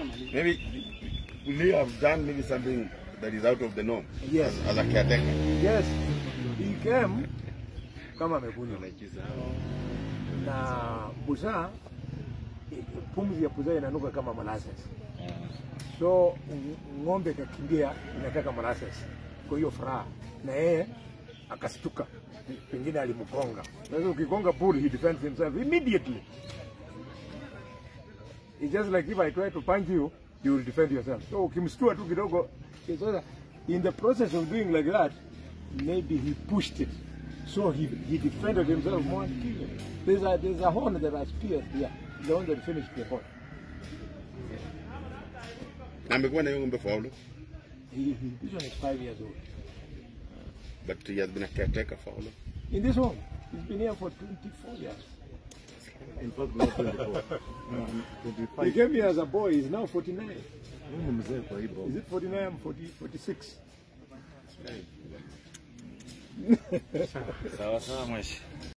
Maybe we have done maybe something that is out of the norm. Yes. As a caretaker. Yes. He came kama amekunywa na Busaa, pumzi ya Busaa inanuka kama molasses. So ng'ombe kakimbia inataka molasses. Kwa hiyo furaha na yeye akastuka, pengine alimkonga. Sasa ukikonga bull, he defends himself immediately. It's just like if I try to punch you, you will defend yourself. So ukimstua tu kidogo, in the process of doing like that, maybe he pushed it. So he defended himself more and killed him. There's a horn that has pierced here. The one that finished the horn. Amekuwa na ng'ombe for how long? This one is 5 years old. But he has been a caretaker for how long? In this home, he's been here for 24 years. In fact, not 24. 25. He came here as a boy. He's now 49. Is it 49? I'm 46. Sawa sawa mweshi.